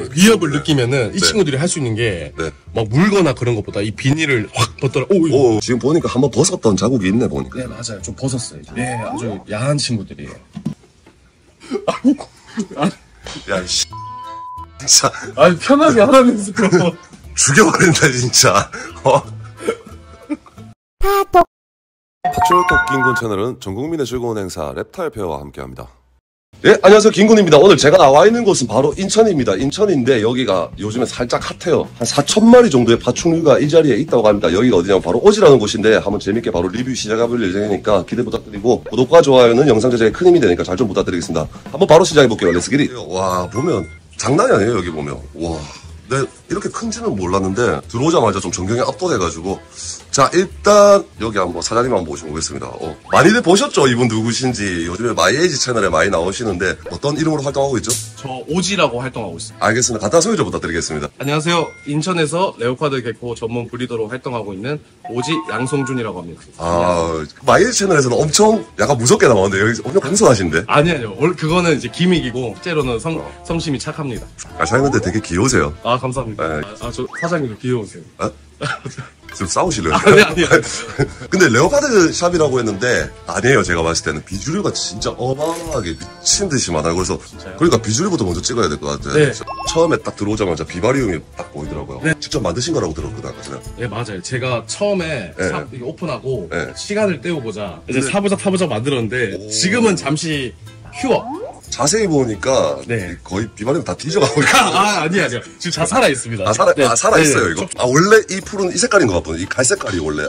위협을 느끼면은 이 네. 친구들이 할 수 있는 게 네. 막 물거나 그런 것보다 이 비닐을 확 벗더라. 오, 지금 보니까 한번 벗었던 자국이 있네, 보니까. 네, 맞아요. 좀 벗었어요. 네, 아주 야한 친구들이에요. 야, 씨. 진짜. 아니, 편하게 하라면서요. 죽여버린다, 진짜. 핫초록톡 김군 채널은 전국민의 즐거운 행사 랩타일 페어와 함께합니다. 예, 안녕하세요. 김군입니다. 오늘 제가 나와 있는 곳은 바로 인천입니다. 인천인데 여기가 요즘에 살짝 핫해요. 한 4,000마리 정도의 파충류가 이 자리에 있다고 합니다. 여기가 어디냐면 바로 오지라는 곳인데 한번 재밌게 바로 리뷰 시작해볼 예정이니까 기대 부탁드리고 구독과 좋아요는 영상 제작에 큰 힘이 되니까 잘 좀 부탁드리겠습니다. 한번 바로 시작해볼게요. 렛츠 기릿. 와, 보면 장난이 아니에요. 여기 보면. 와. 네, 이렇게 큰지는 몰랐는데 들어오자마자 좀 전경에 압도돼가지고 자, 일단 여기 한번 사장님 한번 모셔보겠습니다. 많이들 보셨죠? 이분 누구신지. 요즘에 마이에이지 채널에 많이 나오시는데 어떤 이름으로 활동하고 있죠? 저 오지라고 활동하고 있습니다. 알겠습니다. 간단한 소개 좀 부탁드리겠습니다. 안녕하세요. 인천에서 레오파드 개코 전문 브리더로 활동하고 있는 오지 양성준이라고 합니다. 마이에이지 채널에서는 엄청 약간 무섭게 나오는데 여기 엄청 공손하신데? 아니요. 원래 그거는 이제 기믹이고 실제로는 성심이 착합니다. 사장님한테 되게 귀여우세요. 아, 감사합니다. 네. 저 사장님도 귀여우세요. 지금 싸우시려요? 아니. 근데 레오파드 샵이라고 했는데 아니에요. 제가 봤을 때는 비주류가 진짜 어마어마하게 미친 듯이 많아요. 그래서 진짜요? 그러니까 비주류부터 먼저 찍어야 될 것 같아요. 네. 처음에 딱 들어오자마자 비바리움이 딱 보이더라고요. 네. 직접 만드신 거라고 들었거든요. 아까 전에. 네, 맞아요. 제가 처음에 네. 샵 이거 오픈하고 네. 시간을 때우고자 이제 근데- 타보자 만들었는데 지금은 잠시 휴업. 자세히 보니까 네. 거의 비바리움 다 뒤져가고 있어요. 아니에요. 지금 다 살아있습니다. 살아있어요, 네. 이거? 원래 이 풀은 이 색깔인 것 같거든요. 이 갈색깔이 원래.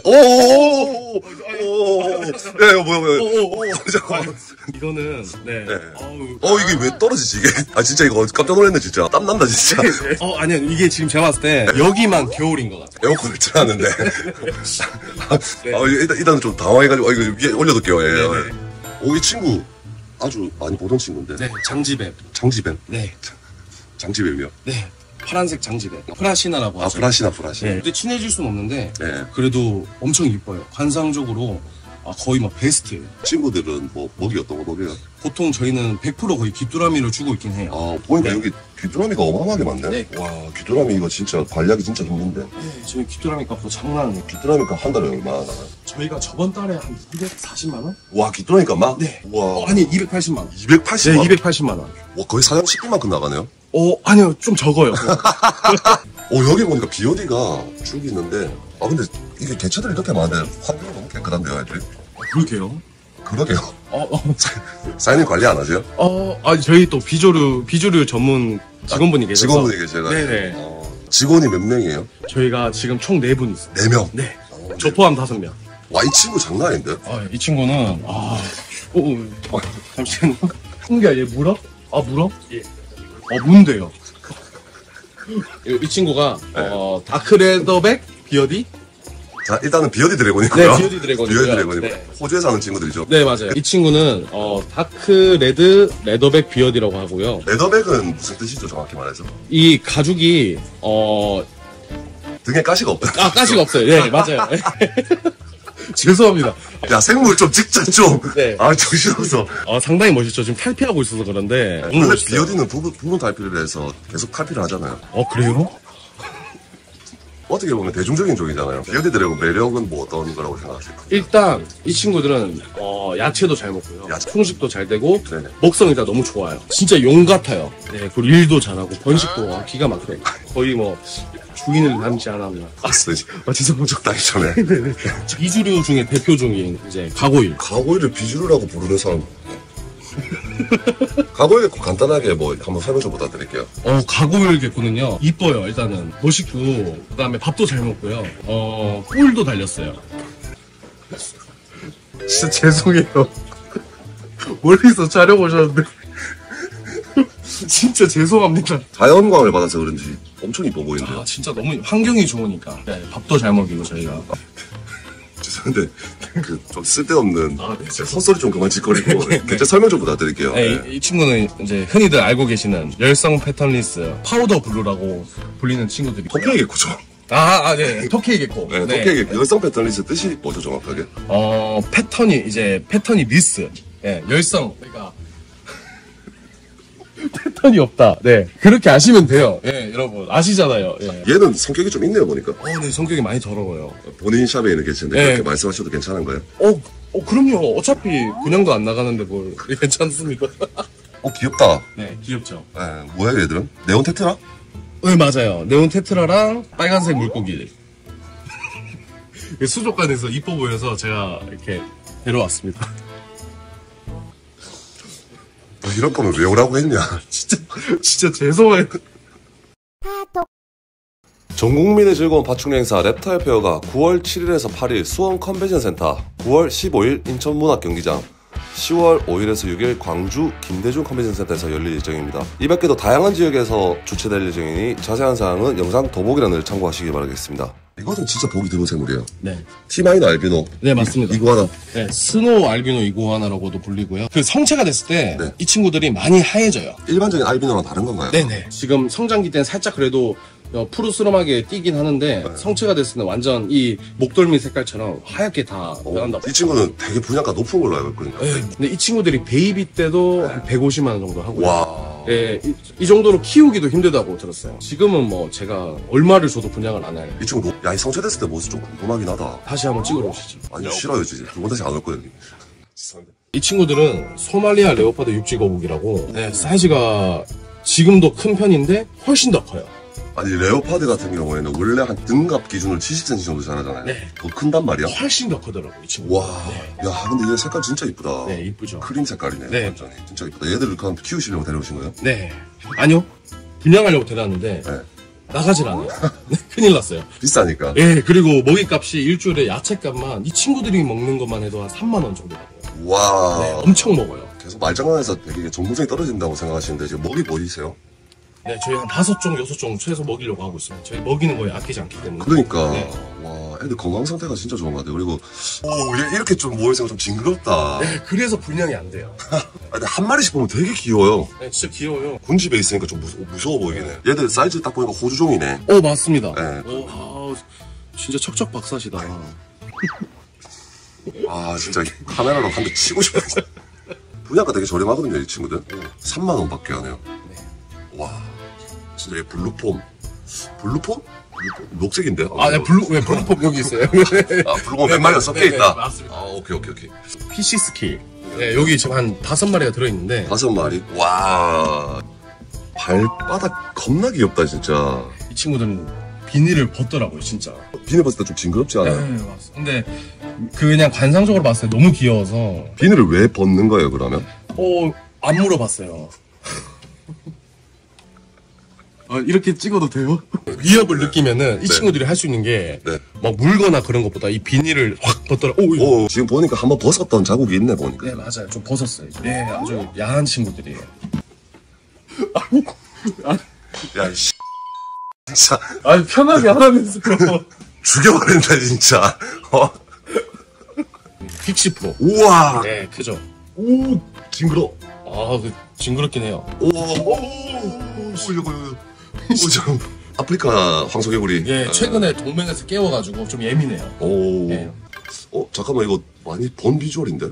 야, 이거 뭐야. 잠깐만. 이거는, 네. 네. 어우, 이게 왜 떨어지지, 이게? 진짜 이거 깜짝 놀랐네, 진짜. 땀난다, 진짜. 아니요. 이게 지금 제가 봤을 때 여기만 겨울인 것 같아요. 에어컨을 틀어놨는데. 네. 일단 좀 당황해가지고, 이거 위에 올려둘게요, 예. 네. 이 친구 아주 많이 보던 친구인데. 네, 장지뱀. 장지뱀. 네. 장지뱀이요? 네. 파란색 장지뱀. 프라시나라고 하죠. 프라시나. 네. 근데 친해질 순 없는데, 네. 그래도 엄청 이뻐요. 관상적으로 거의 막 베스트예요. 친구들은 뭐, 먹이 어떤 거 먹여요? 보통 저희는 100% 거의 귀뚜라미를 주고 있긴 해요. 보니까 네. 여기 귀뚜라미가 어마어마하게 많네. 네. 와, 귀뚜라미 이거 진짜 관리하기 진짜 힘든데. 네, 저희 귀뚜라미 값도 장난 아니에요. 귀뚜라미가 한 달에 얼마나 나가요? 저희가 저번 달에 한 240만원? 와, 귀뚜라미가 막? 네. 와. 아니, 280만원. 280만. 네, 280만원. 와, 거의 사장 식비만큼 나가네요. 아니요, 좀 적어요. 여기 보니까 비어디가 쭉 있는데. 근데 이게 개체들이 이렇게 많은데 환경이 너무 깨끗한데요, 애들이? 그러게요. 그러게요. 사장님 관리 안 하세요? 저희 또 비조류 전문 직원분이 계셔서. 직원분이 계셔가지고. 네네. 직원이 몇 명이에요? 저희가 지금 총 4분 있어요. 4명? 네. 저 포함 5명. 와, 이 친구 장난 아닌데? 이 친구는, 잠시만요. 흥기야, 얘 물어? 물어? 예. 문대요. 이 친구가, 다크레더백 비어디? 자, 일단은 비어디 드래곤이고요. 네, 비어디 드래곤이고요. 비어디 드래곤이고. 네. 호주에 사는 친구들이죠. 네, 맞아요. 이 친구는, 레더백 비어디라고 하고요. 레더백은 무슨 뜻이죠, 정확히 말해서? 이 가죽이, 등에 가시가 없다. 가시가 없어요. 네, 맞아요. 죄송합니다. 야, 생물 좀 찍자, 좀. 네. 정신없어. 상당히 멋있죠. 지금 탈피하고 있어서 그런데. 너무 근데 멋있어요. 비어디는 부분 탈피를 해서 계속 탈피를 하잖아요. 그래요? 어떻게 보면 대중적인 종이잖아요. 비어디 드래곤 매력은 뭐 어떤 거라고 생각하세요? 일단 이 친구들은 야채도 잘 먹고요. 야채. 풍식도 잘 되고 네네. 먹성이 다 너무 좋아요. 진짜 용 같아요. 네, 그리고 일도 잘하고 번식도 기가 막혀요. 거의 뭐 주인을 닮지 않았나. 봤어요. 죄송합니다. 적당히 전에. 이주류 중에 대표종인 이제 가고일. 가고일을 비주류라고 부르는 사람. 가고일 간단하게 뭐 한번 설명 좀 부탁드릴게요. 가고일 개코는요 이뻐요. 일단은 멋있고 그다음에 밥도 잘 먹고요. 뿔도 달렸어요. 진짜 죄송해요. 멀리서 촬영 오셨는데 진짜 죄송합니다. 자연광을 받아서 그런지 엄청 이뻐 보이는데요. 진짜 너무 환경이 좋으니까. 네, 밥도 잘 먹이고 저희가. 죄송한데 좀 쓸데없는 네. 헛소리 좀 그만 짓거리고 대체 설명 좀 부탁드릴게요. 네, 이 친구는 이제 흔히들 알고 계시는 열성 패턴리스 파우더 블루라고 불리는 친구들이. 토끼의 개코죠. 네. 토끼 개코. 네, 토끼의 개코. 열성 패턴리스 뜻이 뭐죠, 정확하게? 패턴이 리스. 예, 열성. 그러니까 패턴이 없다. 네. 그렇게 아시면 돼요. 예, 여러분. 아시잖아요. 예. 얘는 성격이 좀 있네요, 보니까. 네, 성격이 많이 더러워요. 본인 샵에 있는 계시는데 네. 그렇게 말씀하셔도 괜찮은 거예요? 그럼요. 어차피 분양도 안 나가는데 뭘. 괜찮습니다. 귀엽다. 네, 귀엽죠. 네, 뭐야, 얘들은? 네온 테트라? 네, 맞아요. 네온 테트라랑 빨간색 물고기. 수족관에서 이뻐 보여서 제가 이렇게 데려왔습니다. 이런 거면 왜 오라고 했냐? 진짜 죄송해요. 전 국민의 즐거운 파충류 행사 reptile 페어가 9월 7일에서 8일 수원 컨벤션 센터, 9월 15일 인천 문학경기장, 10월 5일에서 6일 광주 김대중 컨벤션 센터에서 열릴 예정입니다. 이 밖에도 다양한 지역에서 주최될 예정이니 자세한 사항은 영상 더보기란을 참고하시기 바라겠습니다. 이것은 진짜 보기 드문 생물이에요. 네. 티마인 알비노. 네, 맞습니다. 이구아나. 네, 스노우 알비노 이구아나라고도 불리고요. 그 성체가 됐을 때 네. 이 친구들이 많이 하얘져요. 일반적인 알비노랑 다른 건가요? 네네. 지금 성장기 때는 살짝 그래도 푸르스름하게 뛰긴 하는데 성체가 됐을 때는 완전 이 목덜미 색깔처럼 하얗게 다 변한다. 이 친구는 되게 분양가 높은 걸로 알고 있거든요. 네. 근데 이 친구들이 베이비 때도 한 150만 원 정도 하고요. 와. 예, 이 정도로 키우기도 힘들다고 들었어요. 지금은 뭐 제가 얼마를 줘도 분양을 안 해요. 이 친구, 야, 이 성체됐을 때 모습 좀 궁금하긴 하다. 다시 한번 찍으러 오시죠. 아니, 싫어요, 진짜. 두 번 다시 안 올 거예요. 이 친구들은 소말리아 레오파드 육지거북이라고 사이즈가 지금도 큰 편인데 훨씬 더 커요. 아니, 레오파드 같은 경우에는 원래 한 등갑 기준으로 70cm 정도 자라잖아요. 네. 더 큰단 말이야? 훨씬 더 크더라고 이 친구. 와. 야, 근데 얘 색깔 진짜 이쁘다. 네, 이쁘죠. 크림 색깔이네. 네. 완전히. 진짜 이쁘다. 얘들을 그럼 키우시려고 데려오신 거예요? 네. 아니요. 분양하려고 데려왔는데 네. 나가질 않아요. 네, 큰일 났어요. 비싸니까. 예, 그리고 먹이값이 일주일에 야채값만 이 친구들이 먹는 것만 해도 한 3만 원 정도 나와요. 와. 네, 엄청 먹어요. 계속 말장난해서 되게 전문성이 떨어진다고 생각하시는데 지금 먹이 보이세요? 네, 저희 한 5종, 6종 최소 먹이려고 하고 있어요. 저희 먹이는 거에 아끼지 않기 때문에. 그러니까. 네. 와, 애들 건강 상태가 진짜 좋은 것 같아요. 그리고, 얘 이렇게 좀 모여있으면 좀 징그럽다. 네, 그래서 분양이 안 돼요. 근데 한 마리씩 보면 되게 귀여워요. 네, 진짜 귀여워요. 군집에 있으니까 좀 무서워 보이네. 얘들 사이즈 딱 보니까 호주종이네. 맞습니다. 네. 진짜 척척 박사시다. 아, 진짜 카메라로 한 대 치고 싶어. 분양가 되게 저렴하거든요, 이 친구들. 3만 원 밖에 안 해요. 네. 와, 진짜 얘 블루폼. 블루폼? 녹색인데? 네, 블루폼 여기 있어요. 아, 블루폼 100마리가 섞여 있다? 네, 맞습니다. 아, 오케이. PC 스킬. 네, 여기 지금 한 5마리가 들어있는데. 5마리? 와. 발바닥 겁나 귀엽다, 진짜. 이 친구들은 비닐을 벗더라고요, 진짜. 비늘 봤을 때 좀 징그럽지 않아요? 네, 맞습니다. 근데 그냥 관상적으로 봤을 때 너무 귀여워서. 비늘을 왜 벗는 거예요, 그러면? 안 물어봤어요. 이렇게 찍어도 돼요? 위협을 느끼면은 이 친구들이 할 수 있는 게 네. 막 물거나 그런 것보다 이 비닐을 확 벗더라. 지금 보니까 한번 벗었던 자국이 있네, 보니까. 네, 맞아요. 좀 벗었어요. 네, 아주 야한 친구들이에요. 야, 씨. 진짜. 편하게 하라면서요. 죽여버린다, 진짜. 픽시 프로. 우와. 네, 크죠. 오, 징그러. 징그럽긴 해요. 좀 아프리카 황소개구리. 예, 최근에 동맹에서 깨워가지고 좀 예민해요. 오. 네. 잠깐만, 이거 많이 본 비주얼인데?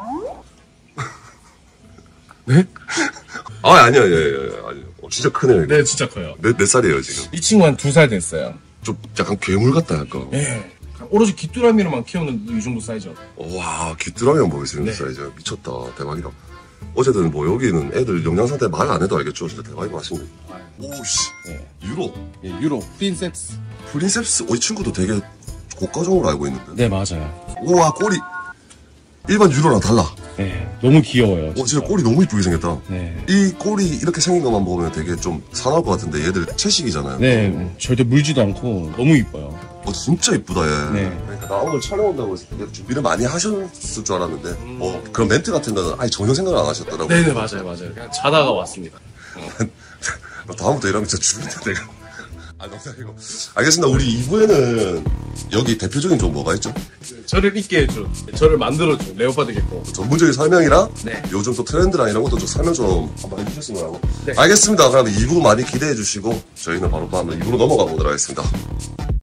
네? 아니요. 진짜 크네요. 이거. 네, 진짜 커요. 몇 살이에요, 지금? 이 친구 한 2살 됐어요. 좀 약간 괴물 같다, 약간. 예. 오로지 귀뚜라미로만 키우는 이 정도 사이즈. 와, 귀뚜라미만 보이시는 네. 사이즈. 미쳤다. 대박이다. 어쨌든 뭐 여기는 애들 영양 상태 말 안 해도 알겠죠. 진짜 대박인 것 같습니다. 오씨. 네. 유로. 예, 유로 프린셉스. 프린셉스. 이 친구도 되게 고가종으로 알고 있는데. 네, 맞아요. 우와, 꼬리. 일반 유로랑 달라. 네, 너무 귀여워요. 진짜 꼬리 너무 이쁘게 생겼다. 네. 이 꼬리 이렇게 생긴 것만 보면 되게 좀 사나울 것 같은데 얘들 채식이잖아요. 네, 절대 물지도 않고 너무 이뻐요. 진짜 이쁘다 얘. 네. 그러니까 나 오늘 촬영 온다고 해서 되게 준비를 많이 하셨을 줄 알았는데 그런 멘트 같은 거는 아예 전혀 생각을 안 하셨더라고요. 네네, 맞아요. 그냥 자다가 왔습니다. 다음부터 이러면 진짜 죽을 텐데. 농담이고. 알겠습니다. 우리 2부에는 여기 대표적인 종 뭐가 있죠? 저를 있게 해준, 저를 만들어준 레오파드 개코. 전문적인 설명이랑 네. 요즘 또 트렌드랑 이런 것도 좀 설명 좀 한번 해주셨으면 하고. 네. 알겠습니다. 그럼 2부 많이 기대해 주시고 저희는 바로 2부로 넘어가 보도록 하겠습니다.